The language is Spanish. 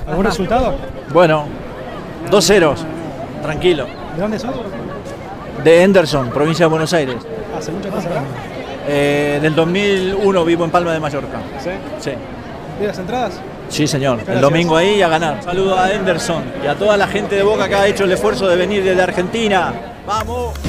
¿Algún resultado? Bueno, 2-0, tranquilo. ¿De dónde sos? De Henderson, provincia de Buenos Aires. ¿Hace mucho estás acá? Del 2001 vivo en Palma de Mallorca. ¿Sí? Sí. ¿De las entradas? Sí, señor. Gracias. El domingo ahí a ganar. Saludo a Henderson y a toda la gente de Boca que ha hecho el esfuerzo de venir desde Argentina. ¡Vamos!